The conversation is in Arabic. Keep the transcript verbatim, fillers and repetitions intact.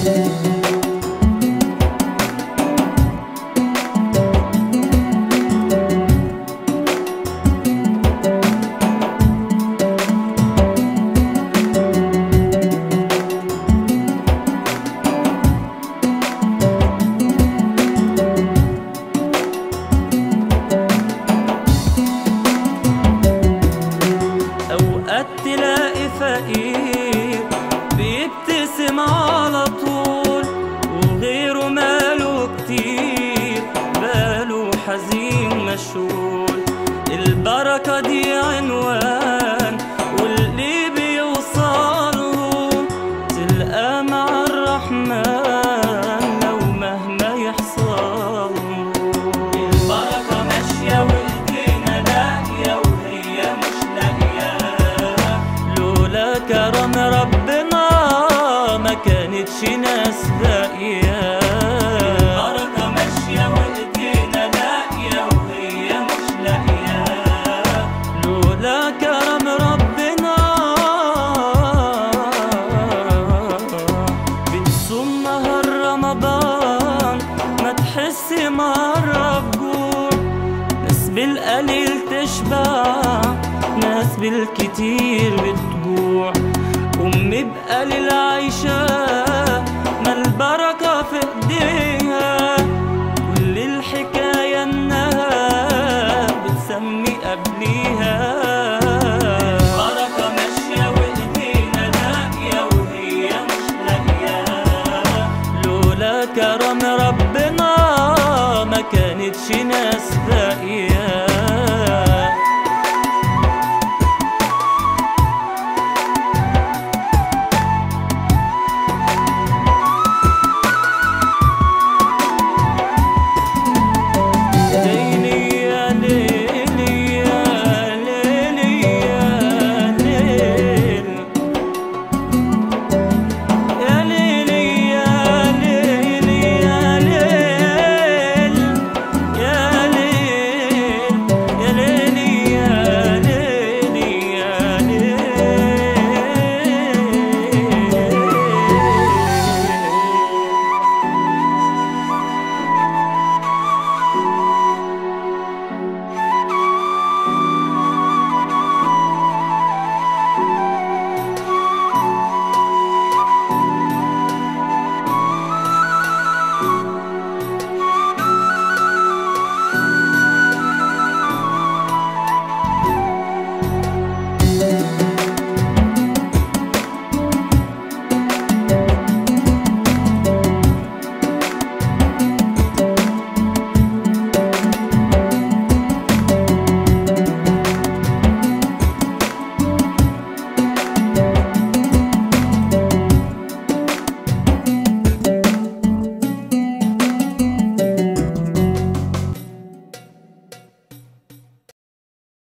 تلاقي فقير بيبتسم على طول، وغيره ماله كتير باله حزين مشغول. البركة دي عنوان واللي بيوصله تلقى مع الرحمن لو مهما يحصل. البركة ماشية وايدينا لاقية وهي مش لاقية، لولا كرم ربنا ما كانتش ناس باقية. البركة ماشية وايدينا لاقية وهي مش لاقية، لولا كرم ربنا. بتصوم نهار رمضان ما تحس مرة بجوع، ناس بالقليل تشبع ناس بالكتير بتجوع. أمي بقليل عايشة ما البركة